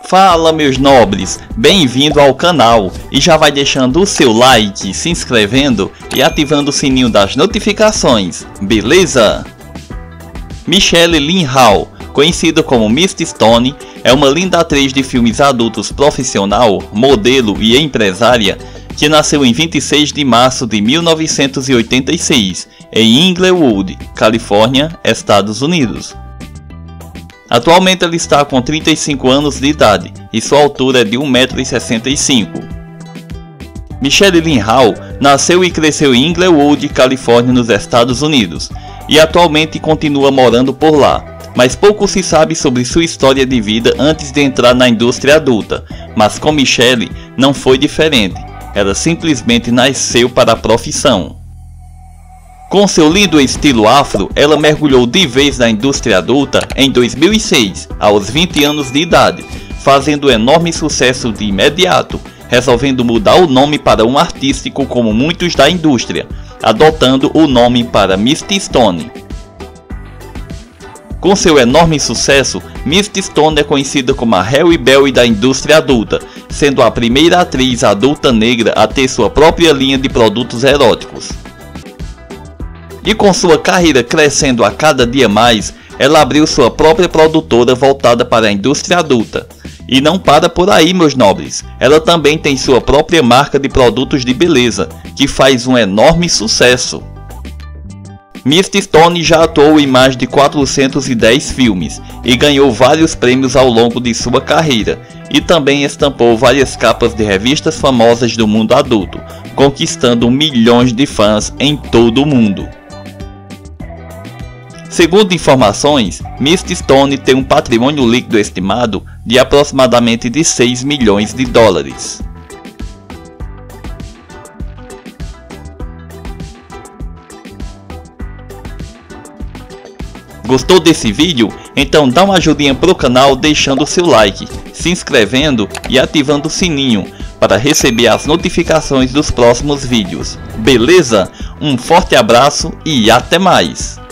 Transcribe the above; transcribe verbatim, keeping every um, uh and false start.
Fala meus nobres, bem-vindo ao canal e já vai deixando o seu like, se inscrevendo e ativando o sininho das notificações, beleza? Michelle Lynn Hall, conhecida como Misty Stone, é uma linda atriz de filmes adultos profissional, modelo e empresária que nasceu em vinte e seis de março de mil novecentos e oitenta e seis em Inglewood, Califórnia, Estados Unidos. Atualmente ela está com trinta e cinco anos de idade e sua altura é de um metro e sessenta e cinco. Michelle Lynn Hall nasceu e cresceu em Inglewood, Califórnia, nos Estados Unidos, e atualmente continua morando por lá, mas pouco se sabe sobre sua história de vida antes de entrar na indústria adulta, mas com Michelle não foi diferente, ela simplesmente nasceu para a profissão. Com seu lindo estilo afro, ela mergulhou de vez na indústria adulta em dois mil e seis, aos vinte anos de idade, fazendo enorme sucesso de imediato, resolvendo mudar o nome para um artístico como muitos da indústria, adotando o nome para Misty Stone. Com seu enorme sucesso, Misty Stone é conhecida como a Halle Berry da indústria adulta, sendo a primeira atriz adulta negra a ter sua própria linha de produtos eróticos. E com sua carreira crescendo a cada dia mais, ela abriu sua própria produtora voltada para a indústria adulta. E não para por aí, meus nobres, ela também tem sua própria marca de produtos de beleza, que faz um enorme sucesso. Misty Stone já atuou em mais de quatrocentos e dez filmes e ganhou vários prêmios ao longo de sua carreira, e também estampou várias capas de revistas famosas do mundo adulto, conquistando milhões de fãs em todo o mundo. Segundo informações, Misty Stone tem um patrimônio líquido estimado de aproximadamente de seis milhões de dólares. Gostou desse vídeo? Então dá uma ajudinha pro canal deixando o seu like, se inscrevendo e ativando o sininho para receber as notificações dos próximos vídeos. Beleza? Um forte abraço e até mais!